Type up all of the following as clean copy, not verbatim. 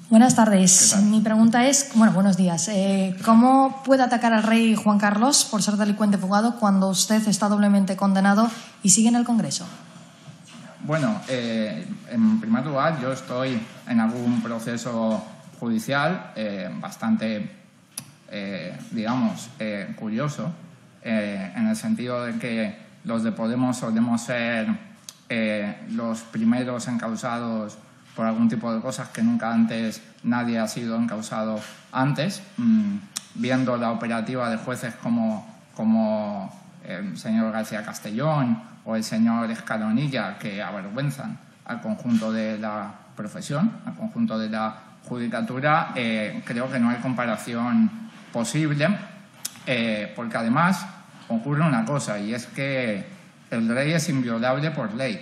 Buenas tardes. Mi pregunta es, buenos días. ¿Cómo puede atacar al rey Juan Carlos por ser delincuente fugado cuando usted está doblemente condenado y sigue en el Congreso? Bueno, en primer lugar, yo estoy en algún proceso judicial bastante, curioso, en el sentido de que los de Podemos solemos ser los primeros encausados por algún tipo de cosas que nunca antes nadie ha sido encausado antes, viendo la operativa de jueces como el señor García Castellón o el señor Escalonilla, que avergüenzan al conjunto de la profesión, al conjunto de la judicatura. Creo que no hay comparación posible, porque además ocurre una cosa, y es que el rey es inviolable por ley.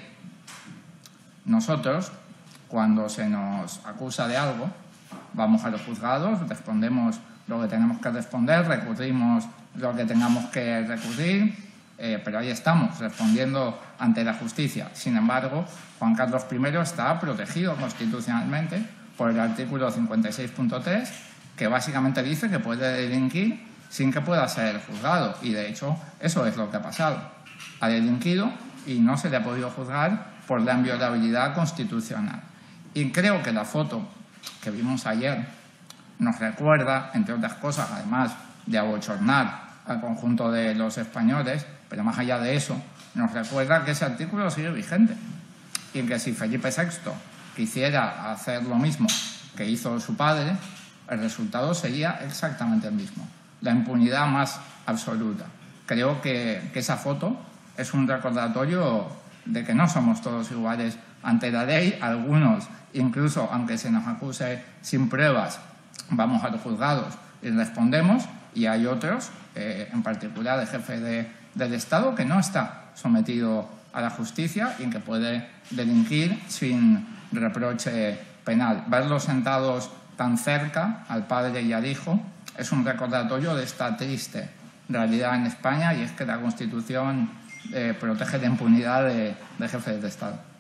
Nosotros, cuando se nos acusa de algo, vamos a los juzgados, respondemos lo que tenemos que responder, recurrimos lo que tengamos que recurrir, pero ahí estamos, respondiendo ante la justicia. Sin embargo, Juan Carlos I está protegido constitucionalmente por el artículo 56.3, que básicamente dice que puede delinquir sin que pueda ser juzgado. Y, de hecho, eso es lo que ha pasado. Ha delinquido y no se le ha podido juzgar por la inviolabilidad constitucional. Y creo que la foto que vimos ayer nos recuerda, entre otras cosas, además de abochornar al conjunto de los españoles, pero más allá de eso, nos recuerda que ese artículo sigue vigente y que si Felipe VI quisiera hacer lo mismo que hizo su padre, el resultado sería exactamente el mismo, la impunidad más absoluta. Creo que esa foto es un recordatorio de que no somos todos iguales ante la ley. Algunos, incluso aunque se nos acuse sin pruebas, vamos a los juzgados y respondemos, y hay otros, en particular el jefe del Estado, que no está sometido a la justicia y que puede delinquir sin reproche penal. Verlos sentados tan cerca, al padre y al hijo, es un recordatorio de esta triste realidad en España, y es que la Constitución protege la impunidad de jefes de Estado.